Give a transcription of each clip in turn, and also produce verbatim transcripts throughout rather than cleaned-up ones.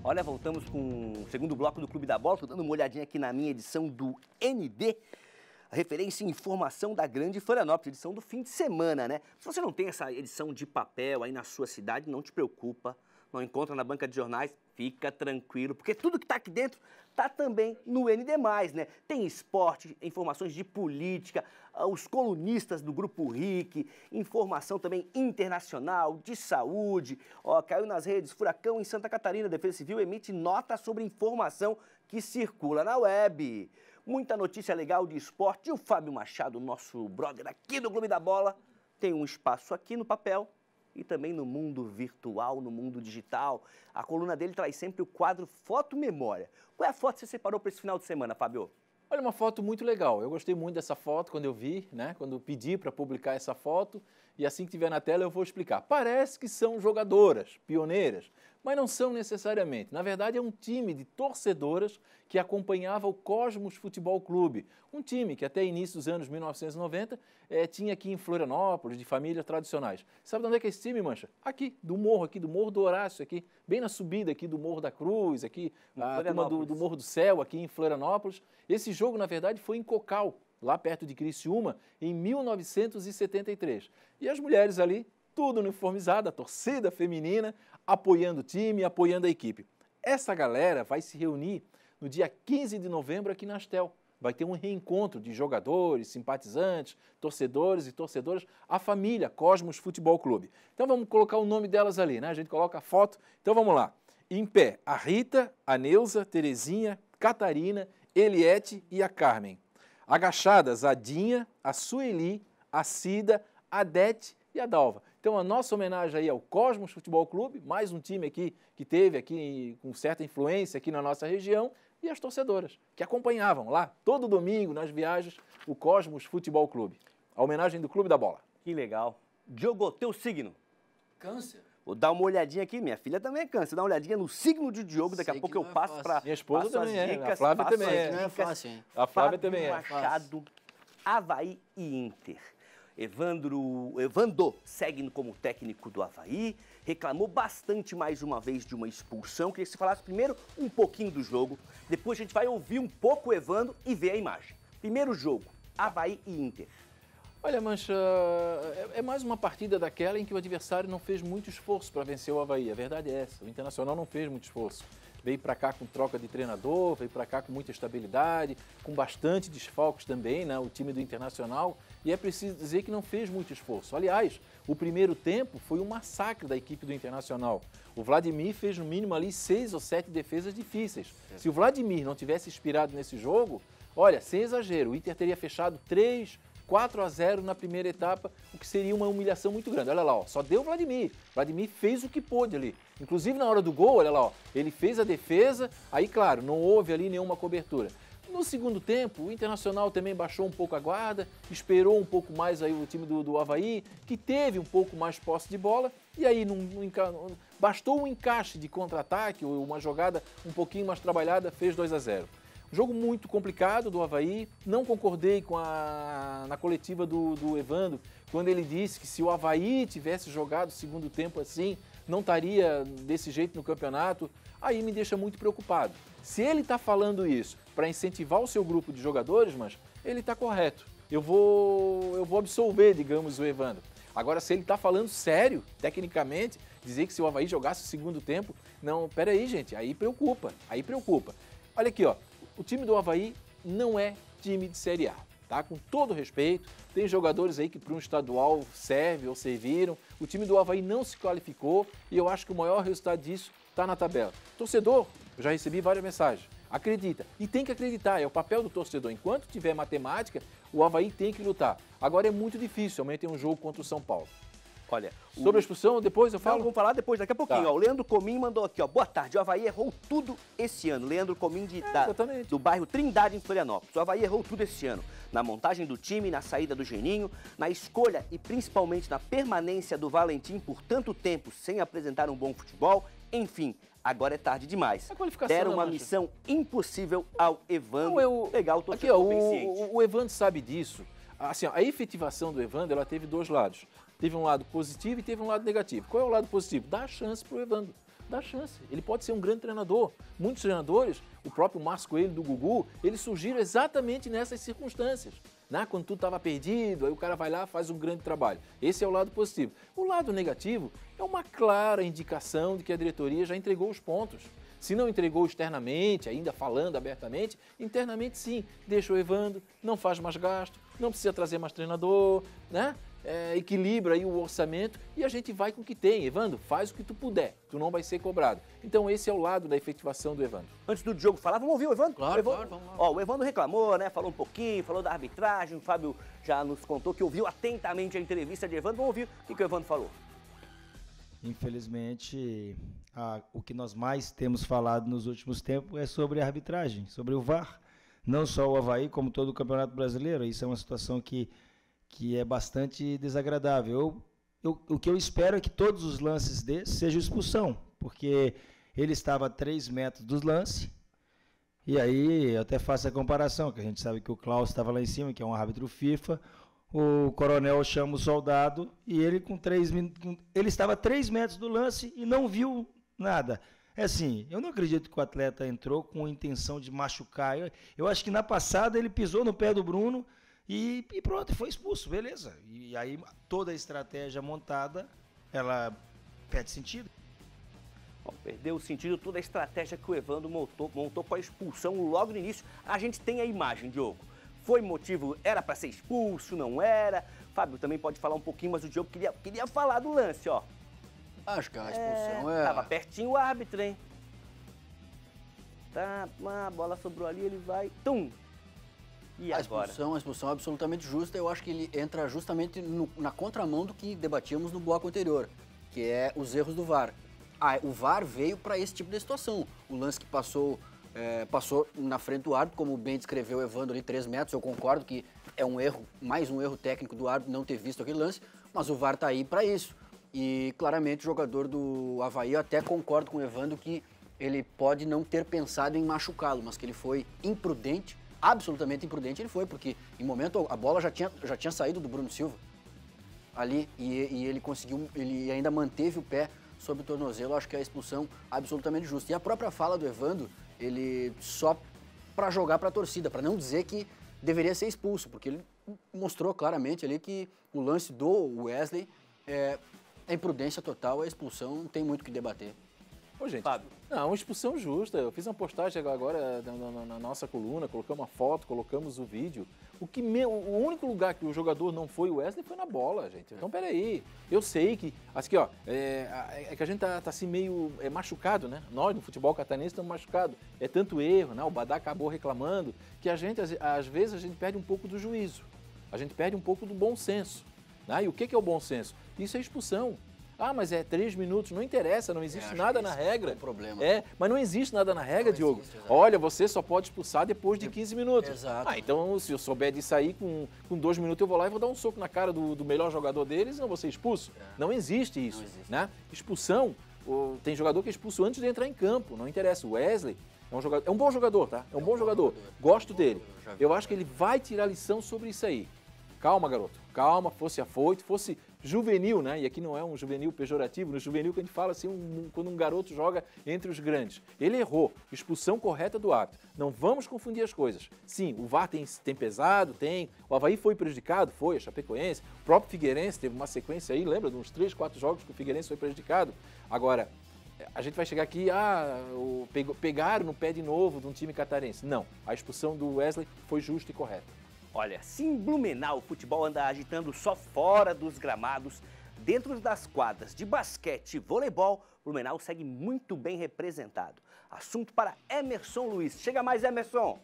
Olha, voltamos com o segundo bloco do Clube da Bola. Estou dando uma olhadinha aqui na minha edição do N D. A referência e informação da Grande Florianópolis, edição do fim de semana, né? Se você não tem essa edição de papel aí na sua cidade, não te preocupa. Não encontra na banca de jornais, fica tranquilo, porque tudo que está aqui dentro está também no N D mais, né? Tem esporte, informações de política, os colunistas do Grupo R I C, informação também internacional, de saúde. Ó, caiu nas redes, furacão em Santa Catarina, Defesa Civil emite nota sobre informação que circula na web. Muita notícia legal de esporte. E o Fábio Machado, nosso brother aqui do Clube da Bola, tem um espaço aqui no papel e também no mundo virtual, no mundo digital. A coluna dele traz sempre o quadro Foto Memória. Qual é a foto que você separou para esse final de semana, Fábio? Olha, uma foto muito legal. Eu gostei muito dessa foto quando eu vi, né? Quando eu pedi para publicar essa foto. E assim que tiver na tela eu vou explicar. Parece que são jogadoras, pioneiras, mas não são necessariamente. Na verdade, é um time de torcedoras que acompanhava o Cosmos Futebol Clube. Um time que até início dos anos mil novecentos e noventa eh, tinha aqui em Florianópolis, de famílias tradicionais. Sabe de onde é que é esse time, Mancha? Aqui, do morro, aqui, do Morro do Horácio, aqui, bem na subida aqui do Morro da Cruz, aqui, a turma do, do Morro do Céu, aqui em Florianópolis. Esse jogo, na verdade, foi em Cocal, lá perto de Criciúma, em mil novecentos e setenta e três. E as mulheres ali, tudo uniformizada, a torcida feminina, apoiando o time, apoiando a equipe. Essa galera vai se reunir no dia quinze de novembro aqui na Astel. Vai ter um reencontro de jogadores, simpatizantes, torcedores e torcedoras, a família Cosmos Futebol Clube. Então vamos colocar o nome delas ali, né? A gente coloca a foto. Então vamos lá. Em pé, a Rita, a Neuza, Terezinha, Catarina, Eliette e a Carmen. Agachadas, a Dinha, a Sueli, a Cida, a Dete e a Dalva. Então a nossa homenagem aí ao Cosmos Futebol Clube, mais um time aqui que teve aqui com certa influência aqui na nossa região, e as torcedoras que acompanhavam lá todo domingo nas viagens o Cosmos Futebol Clube. A homenagem do Clube da Bola. Que legal. Diogo, teu signo? Câncer. Vou dar uma olhadinha aqui, minha filha também é câncer. Dá uma olhadinha no signo de Diogo, daqui Sei a pouco que eu não é passo fácil. para Minha esposa também é, dicas, a Flávia passo também as é. Não é dicas. fácil, hein? A Flávia Fábio também é. Machado, Avaí e Inter. Evandro, Evandro segue como técnico do Avaí, reclamou bastante mais uma vez de uma expulsão. Queria que você falasse primeiro um pouquinho do jogo, depois a gente vai ouvir um pouco o Evandro e ver a imagem. Primeiro jogo, Avaí e Inter. Olha, Mancha, é mais uma partida daquela em que o adversário não fez muito esforço para vencer o Avaí. A verdade é essa, o Internacional não fez muito esforço. Veio para cá com troca de treinador, veio para cá com muita estabilidade, com bastante desfalques também, né, o time do Internacional. E é preciso dizer que não fez muito esforço. Aliás, o primeiro tempo foi um massacre da equipe do Internacional. O Vladimir fez no mínimo ali seis ou sete defesas difíceis. É. Se o Vladimir não tivesse inspirado nesse jogo, olha, sem exagero, o Inter teria fechado três, quatro a zero na primeira etapa, o que seria uma humilhação muito grande. Olha lá, ó, só deu o Vladimir. Vladimir fez o que pôde ali. Inclusive na hora do gol, olha lá, ó, ele fez a defesa, aí claro, não houve ali nenhuma cobertura. No segundo tempo, o Internacional também baixou um pouco a guarda, esperou um pouco mais aí o time do, do Avaí, que teve um pouco mais posse de bola, e aí num, num, bastou um encaixe de contra-ataque, uma jogada um pouquinho mais trabalhada, fez dois a zero. Jogo muito complicado do Avaí, não concordei com a, na coletiva do, do Evandro, quando ele disse que se o Avaí tivesse jogado o segundo tempo assim, não estaria desse jeito no campeonato, aí me deixa muito preocupado. Se ele está falando isso para incentivar o seu grupo de jogadores, mas ele está correto. Eu vou, eu vou absolver, digamos, o Evandro. Agora, se ele está falando sério, tecnicamente, dizer que se o Avaí jogasse o segundo tempo, não, peraí, gente, aí preocupa, aí preocupa. Olha aqui, ó, o time do Avaí não é time de Série A, tá? Com todo respeito, tem jogadores aí que para um estadual serve ou serviram, o time do Avaí não se qualificou e eu acho que o maior resultado disso está na tabela. Torcedor, eu já recebi várias mensagens, acredita, e tem que acreditar, é o papel do torcedor, enquanto tiver matemática, o Avaí tem que lutar. Agora é muito difícil, amanhã tem um jogo contra o São Paulo. Olha, sobre o... a expulsão, depois eu falo? Não, vamos falar depois, daqui a pouquinho. Tá. Ó, o Leandro Comim mandou aqui, ó. Boa tarde, o Avaí errou tudo esse ano. Leandro Comim de, é, da, do bairro Trindade, em Florianópolis. O Avaí errou tudo esse ano. Na montagem do time, na saída do Geninho, na escolha e principalmente na permanência do Valentim por tanto tempo sem apresentar um bom futebol. Enfim, agora é tarde demais. Deram uma missão impossível ao Evandro. Não, eu... Legal, tô aqui, ó, o, o Evandro sabe disso. Assim, ó, a efetivação do Evandro, ela teve dois lados. Teve um lado positivo e teve um lado negativo. Qual é o lado positivo? Dá a chance para o Evandro. dá chance. Ele pode ser um grande treinador. Muitos treinadores, o próprio Márcio Coelho do Gugu, eles surgiram exatamente nessas circunstâncias. Né? Quando tudo estava perdido, aí o cara vai lá e faz um grande trabalho. Esse é o lado positivo. O lado negativo é uma clara indicação de que a diretoria já entregou os pontos. Se não entregou externamente, ainda falando abertamente, internamente sim. Deixa o Evandro, não faz mais gasto, não precisa trazer mais treinador, né? É, equilibra aí o orçamento e a gente vai com o que tem. Evandro, faz o que tu puder, tu não vai ser cobrado. Então esse é o lado da efetivação do Evandro. Antes do Diogo falar, vamos ouvir o Evandro? Claro, o Evandro, claro, vamos lá. Ó, o Evandro reclamou, né? Falou um pouquinho, falou da arbitragem, o Fábio já nos contou que ouviu atentamente a entrevista de Evandro. Vamos ouvir o que, que o Evandro falou. Infelizmente, a, o que nós mais temos falado nos últimos tempos é sobre a arbitragem, sobre o V A R. Não só o Avaí, como todo o Campeonato Brasileiro. Isso é uma situação que, que é bastante desagradável. Eu, eu, o que eu espero é que todos os lances desses sejam expulsão, porque ele estava a três metros dos lances, e aí eu até faço a comparação, que a gente sabe que o Klaus estava lá em cima, que é um árbitro FIFA, o coronel chama o soldado e ele com três minutos, ele estava a três metros do lance e não viu nada. É assim, eu não acredito que o atleta entrou com a intenção de machucar. Eu, eu acho que na passada ele pisou no pé do Bruno e, e pronto, foi expulso, beleza. E aí toda a estratégia montada, ela perde sentido. Bom, perdeu o sentido toda a estratégia que o Evandro montou, montou para a expulsão logo no início. A gente tem a imagem, Diogo. Foi motivo, era para ser expulso, não era? Fábio também pode falar um pouquinho, mas o Diogo queria, queria falar do lance, ó. Acho que a expulsão é... é... Tava pertinho o árbitro, hein? Tá, a bola sobrou ali, ele vai... Tum! E a agora? Expulsão, a expulsão é absolutamente justa. Eu acho que ele entra justamente no, na contramão do que debatíamos no bloco anterior, que é os erros do V A R. Ah, o V A R veio para esse tipo de situação. O lance que passou... É, passou na frente do árbitro, como bem descreveu o Evandro ali, três metros, eu concordo que é um erro, mais um erro técnico do árbitro não ter visto aquele lance, mas o V A R tá aí para isso. E claramente o jogador do Avaí, eu até concordo com o Evandro que ele pode não ter pensado em machucá-lo, mas que ele foi imprudente, absolutamente imprudente ele foi, porque em momento a bola já tinha, já tinha saído do Bruno Silva ali e, e ele conseguiu, ele ainda manteve o pé sobre o tornozelo. Acho que é a expulsão absolutamente justa. E a própria fala do Evandro, ele só para jogar para a torcida, para não dizer que deveria ser expulso, porque ele mostrou claramente ali que o lance do Wesley é, é imprudência total, a expulsão não tem muito o que debater. Ô, gente, Fábio. Não, uma expulsão justa. Eu fiz uma postagem agora na, na, na nossa coluna, colocamos uma foto, colocamos o vídeo. O, que me, o único lugar que o jogador não foi o Wesley foi na bola, gente. Então, peraí. Eu sei que... Aqui, ó, é, é que a gente tá, tá assim meio é, machucado, né? Nós, no futebol catarinense, estamos machucados. É tanto erro, né? O Badá acabou reclamando, que a gente, às, às vezes, a gente perde um pouco do juízo. A gente perde um pouco do bom senso. Né? E o que, que é o bom senso? Isso é expulsão. Ah, mas é três minutos, não interessa, não existe é, nada na regra. É o problema. É, mas não existe nada na regra, não Diogo. Existe, Olha, você só pode expulsar depois de quinze minutos. Exato. Ah, então se eu souber disso aí, com, com dois minutos eu vou lá e vou dar um soco na cara do, do melhor jogador deles e não vou ser expulso. É. Não existe isso. Não existe. Né? Expulsão, o, tem jogador que é expulso antes de entrar em campo, não interessa. O Wesley é um, jogador, é um bom jogador, tá? É um, é um bom, bom jogador. jogador. Gosto bom dele. Jogador. Eu acho que ele vai tirar lição sobre isso aí. Calma, garoto. Calma, fosse afoito, fosse juvenil, né? E aqui não é um juvenil pejorativo, no juvenil que a gente fala assim, um, quando um garoto joga entre os grandes. Ele errou, expulsão correta do árbitro. Não vamos confundir as coisas. Sim, o V A R tem, tem pesado, tem. O Avaí foi prejudicado, foi, a Chapecoense. O próprio Figueirense teve uma sequência aí, lembra? De uns três, quatro jogos que o Figueirense foi prejudicado. Agora, a gente vai chegar aqui, ah, o, pegaram no pé de novo de um time catarense. Não, a expulsão do Wesley foi justa e correta. Olha, se em Blumenau o futebol anda agitando só fora dos gramados, dentro das quadras de basquete e voleibol, Blumenau segue muito bem representado. Assunto para Emerson Luiz. Chega mais, Emerson!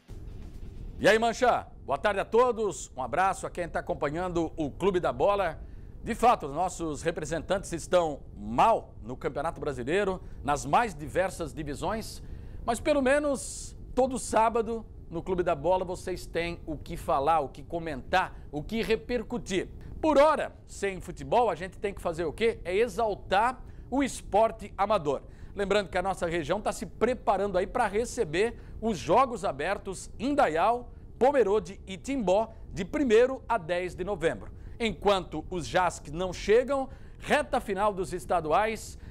E aí, Mancha? Boa tarde a todos. Um abraço a quem está acompanhando o Clube da Bola. De fato, os nossos representantes estão mal no Campeonato Brasileiro, nas mais diversas divisões, mas pelo menos todo sábado no Clube da Bola vocês têm o que falar, o que comentar, o que repercutir. Por hora, sem futebol, a gente tem que fazer o quê? É exaltar o esporte amador. Lembrando que a nossa região está se preparando aí para receber os Jogos Abertos Indaial, Pomerode e Timbó de primeiro a dez de novembro. Enquanto os J A S C não chegam, reta final dos estaduais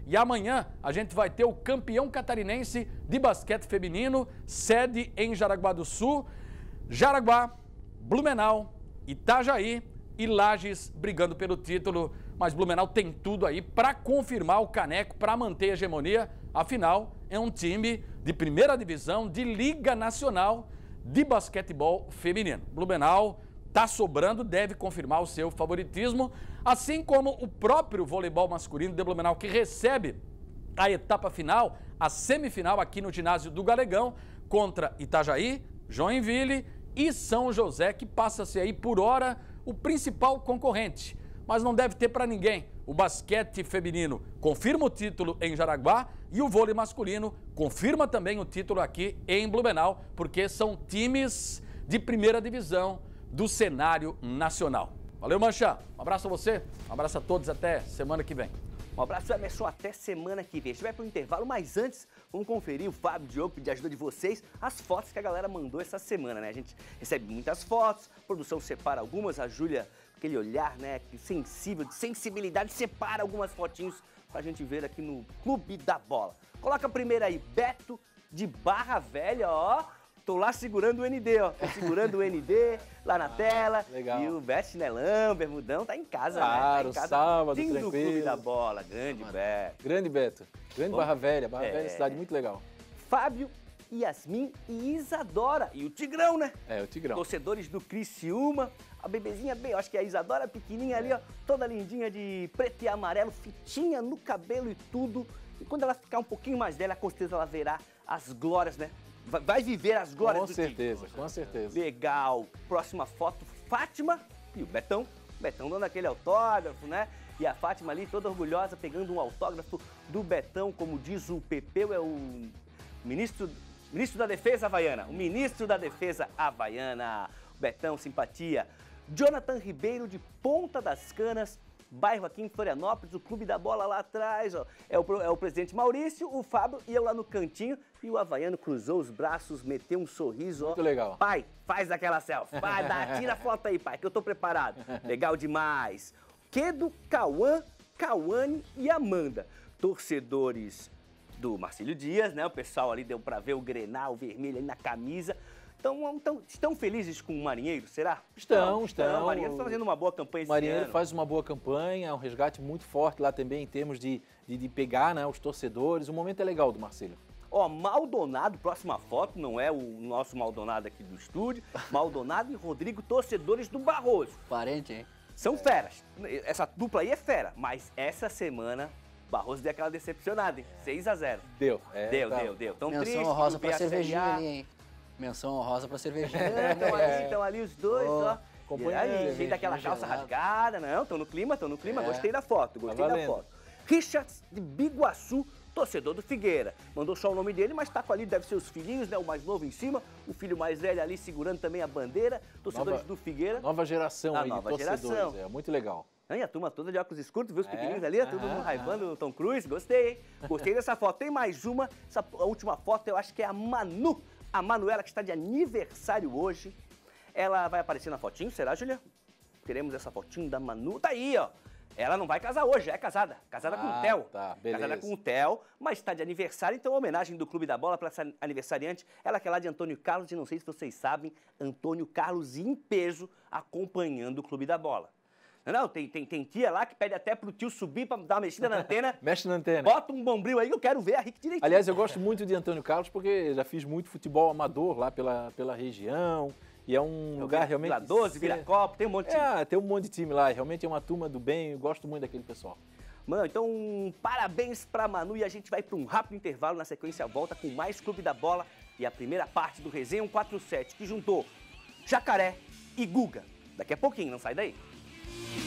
E amanhã a gente vai ter o campeão catarinense de basquete feminino, sede em Jaraguá do Sul, Jaraguá, Blumenau, Itajaí e Lages brigando pelo título. Mas Blumenau tem tudo aí para confirmar o caneco, para manter a hegemonia. Afinal, é um time de primeira divisão, de Liga Nacional de basquetebol feminino. Blumenau está sobrando, deve confirmar o seu favoritismo, assim como o próprio voleibol masculino de Blumenau, que recebe a etapa final, a semifinal aqui no ginásio do Galegão, contra Itajaí, Joinville e São José, que passa a ser aí por hora o principal concorrente. Mas não deve ter para ninguém. O basquete feminino confirma o título em Jaraguá e o vôlei masculino confirma também o título aqui em Blumenau, porque são times de primeira divisão do cenário nacional. Valeu, Mancha. Um abraço a você, um abraço a todos, até semana que vem. Um abraço, Emerson, até semana que vem. A gente vai para o intervalo, mas antes, vamos conferir o Fábio, o Diogo, pedir ajuda de vocês, as fotos que a galera mandou essa semana, né? A gente recebe muitas fotos, a produção separa algumas, a Júlia, aquele olhar, né, sensível, de sensibilidade, separa algumas fotinhos pra gente ver aqui no Clube da Bola. Coloca a primeira aí, Beto de Barra Velha, ó. Tô lá segurando o N D, ó. Tô segurando o N D lá na tela. Legal. E o Beto Chinelão, bermudão, tá em casa, claro, né? Tá em casa, sábado, do tranquilo. Clube da Bola, grande Beto. Grande Beto. Grande Bom, Barra Velha. Barra é. Velha, cidade muito legal. Fábio, Yasmin e Isadora. E o Tigrão, né? É, o Tigrão. Torcedores do Criciúma. A bebezinha bem, eu acho que é a Isadora pequenininha ali, ó, toda lindinha de preto e amarelo, fitinha no cabelo e tudo. E quando ela ficar um pouquinho mais dela, com certeza ela verá as glórias, né? Vai, vai viver as glórias Com do certeza, Tigre. com certeza. Legal. Próxima foto, Fátima e o Betão. Betão dando aquele autógrafo, né? E a Fátima ali toda orgulhosa pegando um autógrafo do Betão, como diz o Pepeu, é o ministro, ministro da Defesa Havaiana. O ministro da Defesa Havaiana. Betão, simpatia. Jonathan Ribeiro de Ponta das Canas, bairro aqui em Florianópolis, o Clube da Bola lá atrás, ó. É o, é o presidente Maurício, o Fábio e eu lá no cantinho. E o havaiano cruzou os braços, meteu um sorriso, ó. Muito legal. Pai, faz aquela selfie. Vai, dá, tira a foto aí, pai, que eu tô preparado. Legal demais. Kedo, Cauã, Cauane e Amanda. Torcedores do Marcílio Dias, né? O pessoal ali deu pra ver o Grenal vermelho ali na camisa. Então, então, estão felizes com o Marinheiro, será? Estão, estão. O Marinheiro está fazendo uma boa campanha esse O Marinheiro ano. faz uma boa campanha, é um resgate muito forte lá também em termos de, de, de pegar, né, os torcedores. O momento é legal do Marcílio. Ó, Maldonado, próxima foto, não é o nosso Maldonado aqui do estúdio. Maldonado e Rodrigo, torcedores do Barroso. Parente, hein? São feras. Essa dupla aí é fera, mas essa semana Barroso deu aquela decepcionada, hein? seis a zero. Deu. É, deu, tá. deu, deu. Tão Menção triste, honrosa ver pra a cervejinha Série A. ali, hein? Menção honrosa pra cervejinha. Estão ali, estão ali os dois, Oh, ó. E companheiro, aí, cheio daquela gelado. calça rasgada. Não, estão no clima, estão no clima. É. Gostei da foto, gostei Tá da valendo. foto. Richards de Biguaçu, torcedor do Figueira. Mandou só o nome dele, mas tá com ali, deve ser os filhinhos, né? O mais novo em cima, o filho mais velho ali segurando também a bandeira. Torcedores Nova- do Figueira. Nova geração A aí nova de torcedores. geração. É muito legal. E a turma toda de óculos escuros, viu os É? pequenininhos ali, tudo Aham, raivando o Tom Cruise, gostei, hein? Gostei dessa foto. Tem mais uma, essa a última foto eu acho que é a Manu, a Manuela que está de aniversário hoje. Ela vai aparecer na fotinho, será, Júlia? Queremos essa fotinho da Manu, tá aí, ó. Ela não vai casar hoje, é casada, casada com o Ah, Theo. tá, beleza. Casada com o Theo, mas está de aniversário, então homenagem do Clube da Bola para essa aniversariante. Ela que é lá de Antônio Carlos, e não sei se vocês sabem, Antônio Carlos em peso acompanhando o Clube da Bola. Não, não, tem, tem, tem tia lá que pede até pro tio subir pra dar uma mexida na antena. Mexe na antena. Bota um bombril aí que eu quero ver a Rick direitinho. Aliás, eu gosto muito de Antônio Carlos porque já fiz muito futebol amador lá pela, pela região. E é um lugar realmente... Vila doze, Vila Copa, tem um monte de time. É, tem um monte de time lá. Realmente é uma turma do bem. Eu gosto muito daquele pessoal. Mano, então um parabéns pra Manu e a gente vai pra um rápido intervalo. Na sequência volta com mais Clube da Bola e a primeira parte do Resenha cento e quarenta e sete que juntou Jacaré e Guga. Daqui a pouquinho, não sai daí.